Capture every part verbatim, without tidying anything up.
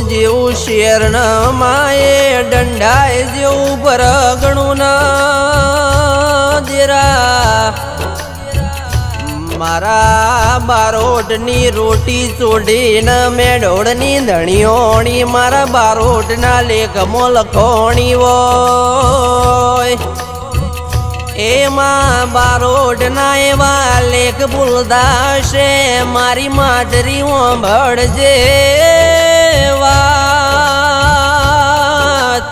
જેવું શેર ન માએ દંડાય જેવું પરગણું ન દેરા મારા બારોટની રોટી ચોડીને મેઢોળની ધણીઓણી મારા બારોટના લેખમાં લખોણી હોય એમાં બારોટના એવા લેખ ભૂલતા છે મારી માતરી સાંભળજે વાત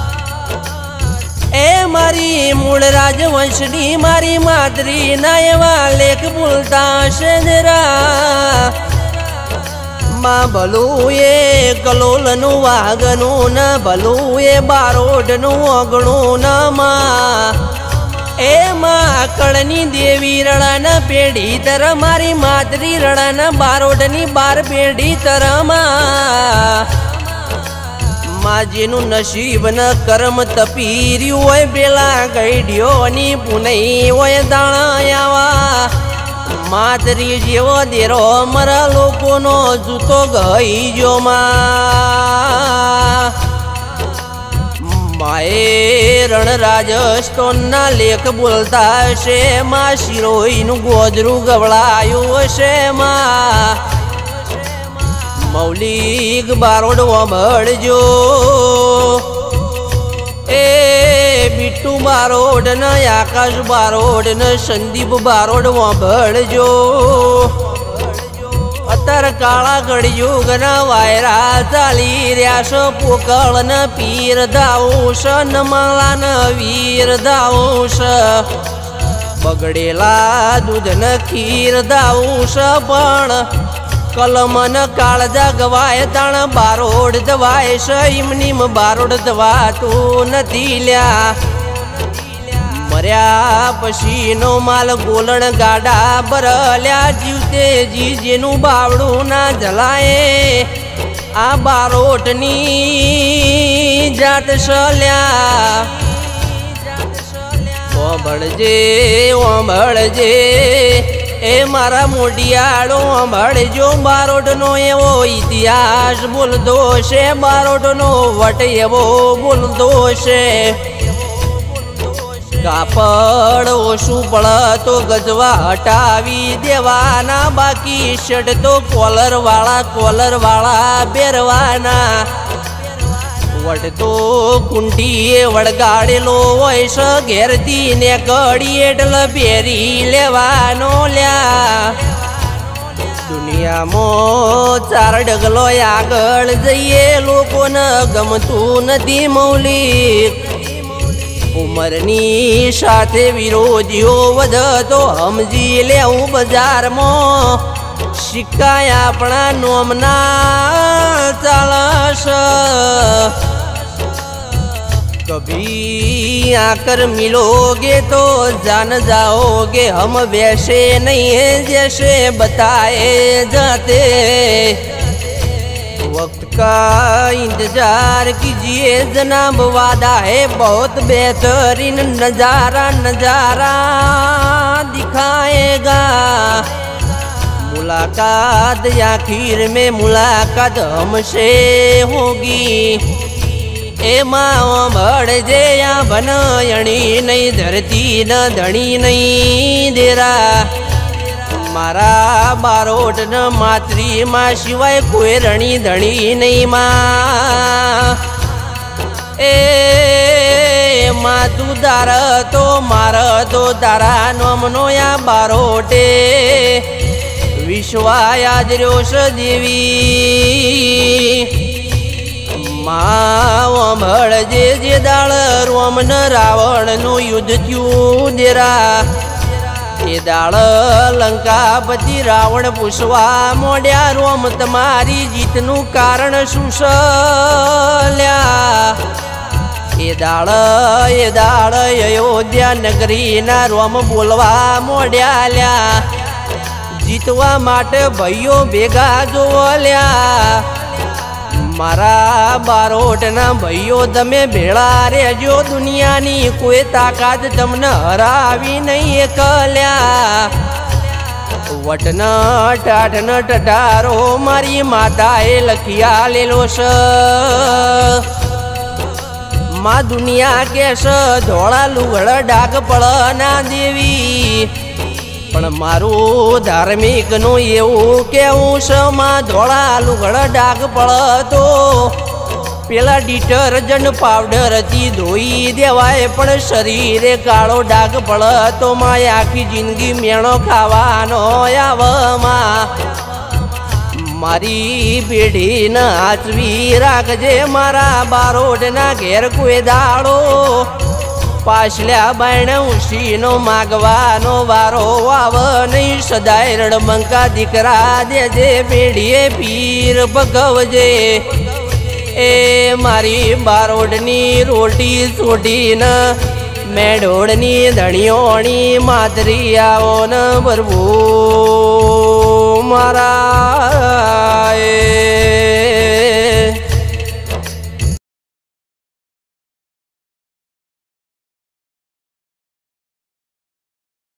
એ મારી મૂળ રાજવંશની મારી માતરી ના એવા લેખ ભૂલતા છે જરા માં ભલું એ કલોલનું વાગનું ન ભલું એ બારોટનું ઓગણું ન માં એમાં કળની દેવી રડાના પેઢી તર મારી માતરી રડાના બારોટની બાર પેઢી તરમાં માજીનું નસીબ ન કર્મ તપીર્યું હોય પેલા ગઈડ્યોની પુનઈ હોય દાણાયાવા માતરી જેવો દેરો મારા લોકોનો જૂતો ગઈ જો માં માએ રણ રાજસ્થાનના લેખ બોલતા હશે માં શિરોઈનું ગોદરું ગવડાયું હશે માં મૌલિક બારોડ વાંભળજો એ બીટુ બારોડ ન આકાશ બારોડ ન સંદીપ બારોડ વાંભળજો અત્યારે કાળા ઘડિયુગ ના વાયરા ચાલી રહ્યા છે પોકળ ન પીર દાઉશ ન માલા ન વીર દાઉશ બગડેલા દૂધ ન ખીર દાઉશ પણ કલમ ન કાળજા ગવાય તાણ બારોડ દવાય છે ઇમનીમ બારોડ દવાતું નથી લ્યા મર્યા પછીનો માલ ગોલણ ગાડા બરલ્યા જીવતે જી જેનું બાવડું ના જલાય આ બારોટની જાત સલ્યા ઓંભળજે ઓંભળજે એ મારા મોઢિયાળો ઓંભળજો બારોટનો એવો ઇતિહાસ બોલતો છે બારોટનો વટ એવો બોલતો છે કાપડ ઓછું પડ તો ગજવા હટાવી દેવાના બાકી શર્ટ તો કોલર વાળા કોલર વાળા પહેરવાના વટ તો કુંટીએ વળગાડેલો હોય છે ઘેરથી ને કડી એટલે પહેરી લેવાનો લ્યા દુનિયામાં ચાર ડગલો આગળ જઈએ લોકોને ગમતું નથી મૌલિક ઉંમરની સાથે વિરોધીઓ વધતો સમજી લેવું બજારમાં સિક્કા આપણા નોમના ચાલશ કભી આકર મિલોગે તો જાન જાઓગે હમ વૈસે નહીં જैसे बताए जाते वक्त का इंतजार कीजिए जनाब वादा है बहुत बेहतरीन नजारा नजारा दिखाएगा मुलाकात आखिर में मुलाकात हमसे होगी ए माँ भड़जे या बनयणी नहीं धरती न धनी नहीं देरा मारा बारोट न मातरी माँ शिवाय कोई रणी धनी नहीं माँ ए माँ तू दार तो मार तो दारा नोमनो या बारोटे विश्वायाद रोष देवी माँ भड़जे जे दाड़ रोम न रावण नु युद्ध थयु देरा ए दाड़ लंकापति रावण पूछवा मोड्या रोम तमारी जीतनु कारण शुशल्या ए दाड़ ए दाड़ अयोध्या नगरी ना रोम बोलवा मोड्या ल्या जीतवा माटे भाईओ भेगा जोल्या मारा बारोट ना भाईओ तमे भेड़ा रेजो दुनियानी कोई ताकत तमने हरावी नहीं एकल्या વટન ટાઢન ટટારો મારી માતાએ લખી આલેલો છે માં દુનિયા કેશ ધોળા લુગડ ડાગ પળ ના દેવી પણ મારું ધાર્મિક નું એવું કેવું છે માં ધોળા લુગડ ડાગ પળ તો પેલા ડિટર્જન્ટ પાવડર થી ધોઈ દેવાય પણ શરીરે કાળો ડાગ પળ તો માં આખી જિંદગી મેણો ખાવાનો આવમાં મારી પેઢી નાચવી રાખજે મારા બારોટના ઘેર કોઈ દાડો પાછલ્યા બાયણે ઉશીનો માગવાનો વારો આવ નહીં સદાય રડમંકા દીકરા દેજે પેઢીએ પીર ભગવજે એ મારી બારોટની રોટી સોટીને મેઢોળની ધણીઓણી માતરી આવો ને ભરવું મારા